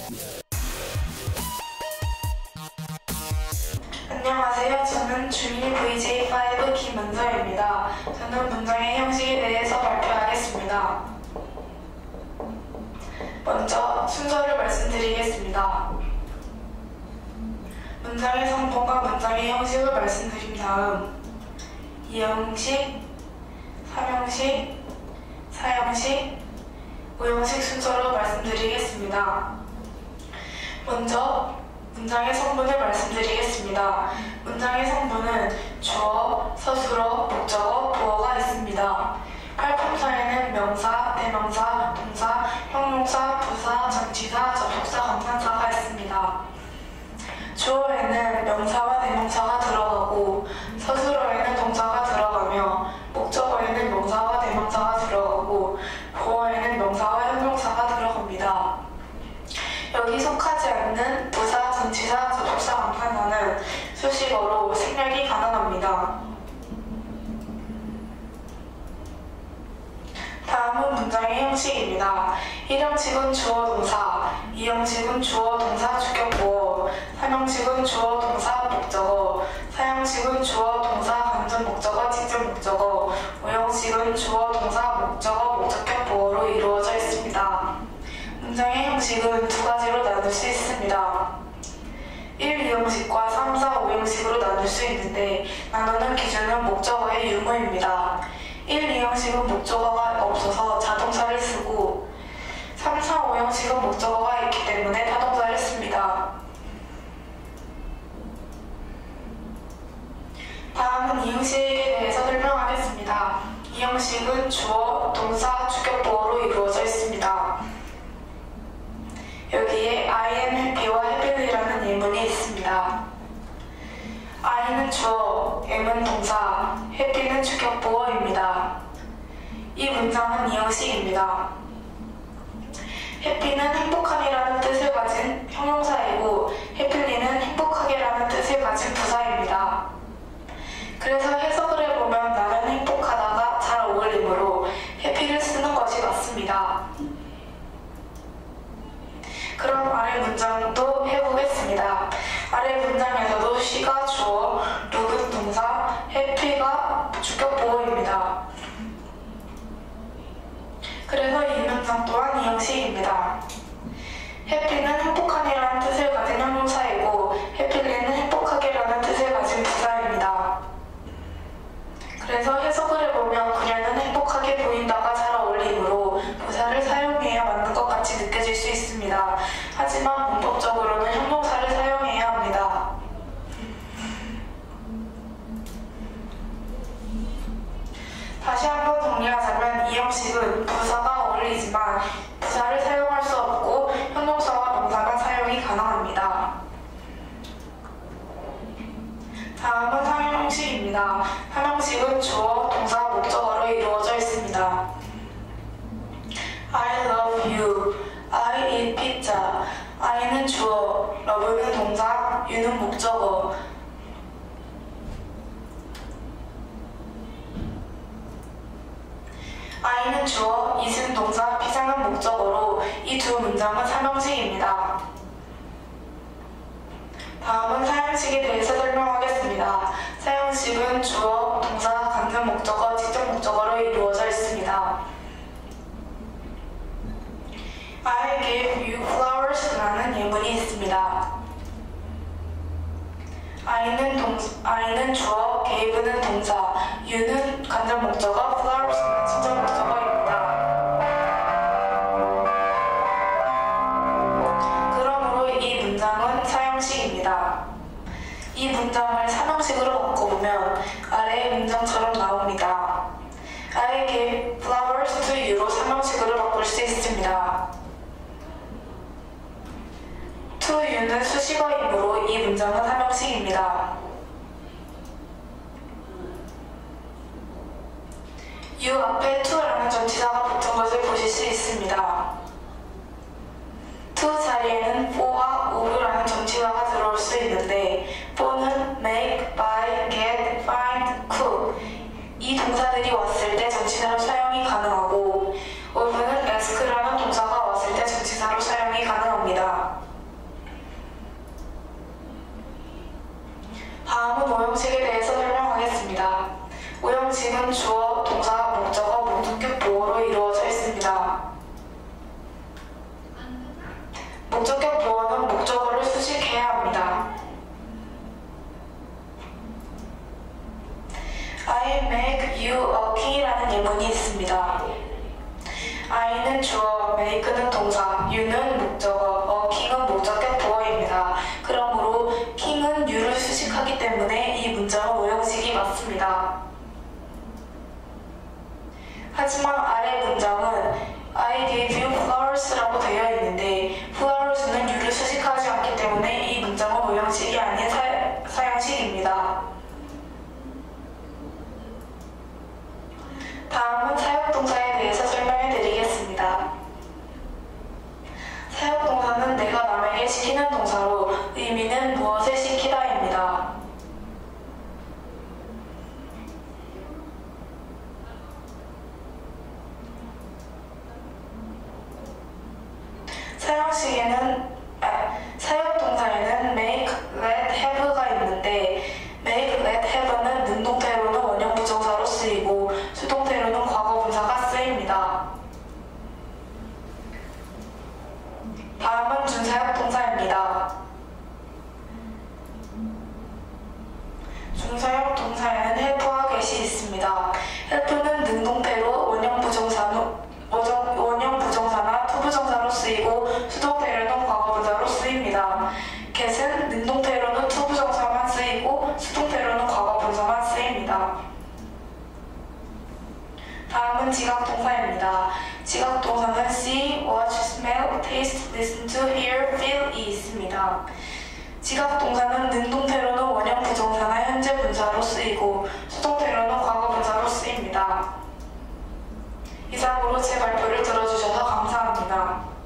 안녕하세요. 저는 중1 VJ5 김은서입니다. 저는 문장의 형식에 대해서 발표하겠습니다. 먼저 순서를 말씀드리겠습니다. 문장의 성분과 문장의 형식을 말씀드린 다음 2형식, 3형식, 4형식, 5형식 순서로 말씀드리겠습니다. 먼저 문장의 성분을 말씀드리겠습니다. 문장의 성분은 주어, 서술어, 목적어, 보어가 있습니다. 활품사에는 명사, 대명사, 동사, 형용사, 부사, 전치사, 접속사, 감탄사가 있습니다. 주어에는 명사와 대명사가 들어가고 서술어에는 동사가 들어가며 목적어에는 명사와 대명사가 들어가고 보어에는 명사와 형용사가 들어갑니다. 여기 속하지 않는 부사, 전치사, 접속사, 감탄사는 수식어로 생략이 가능합니다. 다음은 문장의 형식입니다. 1형식은 주어, 동사, 2형식은 주어, 동사, 주격보어, 3형식은 주어, 동사, 목적어, 4형식은 주어, 동사, 간접 목적어, 직접 목적어, 5형식은 주어, 동사, 목적어, 목적격 보어로 이루어져 있습니다. 문장의 형식은 두 가지로 나눌 수 있습니다. 1, 2형식과 3, 4, 5형식으로 나눌 수 있는데 나누는 기준은 목적어의 유무입니다. 1, 2형식은 목적어가 없어서 자동사를 쓰고 3, 4, 5형식은 목적어가 있기 때문에 타동사를 씁니다. 다음은 2형식에 대해서 설명하겠습니다. 2형식은 주어, 동사, 주격보어로 이루어져 있습니다. 여기에 I am happy와 happy이라는 예문이 있습니다. I는 주어, am은 동사, happy는 주격보어입니다. 이 문장은 2형식입니다. happy는 행복함이라는 뜻을 가진 형용사이고 happy는 행복하게라는 뜻을 가진 부사입니다. 그래서 해석을 해보면 나는 행복하다가 잘 어울리므로 happy를 쓰는 것이 맞습니다. 그럼 아래 문장도 해보겠습니다. 아래 문장에서도 she가 주어, look은 동사, happy가 주격보어입니다. 그래서 이 문장 또한 2형식입니다. happy는 행복함이라는 뜻을 가진 형용사이고 happy는 행복하게라는 뜻을 가진 부사입니다. 그래서 해석을 해보면 그녀는 행복하게 보인다가 잘 어울리므로 부사를 사용해야 맞는 것 같이 느껴질 수 있습니다. 하지만 문법적으로는 형용사를 사용해야 합니다. 다시 한번 정리하자면 2형식은 부사가 어울리지만 부사를 사용할 수 없고 형용사와 명사만 사용이 가능합니다. 다음은 3형식입니다. 3형식은 주어, 동사, 목적어로 이루어져 있습니다. I love you, I eat pizza. I는 주어, love는 동사, you는 목적어. I는 주어, eat은 동사, 피자는 목적어로 이 두 문장은 3형식입니다. 다음은 4형식에 대해서 설명하겠습니다. 4형식은 주어, 동사, 간접 목적어, 직접 목적어로 이루어져 있습니다. I gave you flowers 라는 예문이 있습니다. I는 주어, gave는 동사, you는 간접 목적어, flowers는 직접 목적어입니다. 그러므로 이 문장은 4형식입니다. 이 문장을 3형식으로 바꿔보면 아래의 문장처럼 나옵니다. I gave flowers to you로 3형식으로 바꿀 수 있습니다. to you는 수식어이므로 이 문장은 3형식입니다. you 앞에 to라는 전치사가 붙은 것을 보실 수 있습니다. to 자리에는 for와 of라는 전치사가 들어올 수 있는데 for는 make, buy, get, find, cook 이 동사들이 왔을 때 전치사로 사용이 가능하고 of는 ask라는 동사가 왔을 때 전치사로 사용이 가능합니다. I는 주어, make는 동사, you는 목적어, king은 목적격 보어입니다. 그러므로 king은 you를 수식하기 때문에 이 문장은 오형식이 맞습니다. 하지만 아래 문장은 I gave you flowers라고 되어 있는데 flowers는 you를 수식하지 않기 때문에 이 문장은 오형식이 아닌 사형식입니다. 다음은 사역동사에 대해서 설명해 드리겠습니다. 사역동사는 내가 남에게 시키는 동사로 의미는 무엇을 시키다입니다. 사역동사에는 make, let, have가 있는데 make, let, have는 능동태로는 원형 부정사로 쓰이고 수동태로는 과거 분사가 쓰입니다. 다음은 준사역동사입니다. 준사역동사에는 help와 get이 있습니다. help는 능동태로 원형 부정사나 투부정사로 쓰이고 수동태로는 과거 분사로 쓰입니다. get은 능동태로는 투부정사만 쓰이고 수동태로는 과거 분사만 쓰입니다. 다음은 지각동사입니다. 지각동사는 see, watch, smell, taste, listen to, hear, feel이 있습니다. 지각동사는 능동태로는 원형 부정사나 현재 분사로 쓰이고 수동태로는 과거 분사로 쓰입니다. 이상으로 제 발표를 들어주셔서 감사합니다.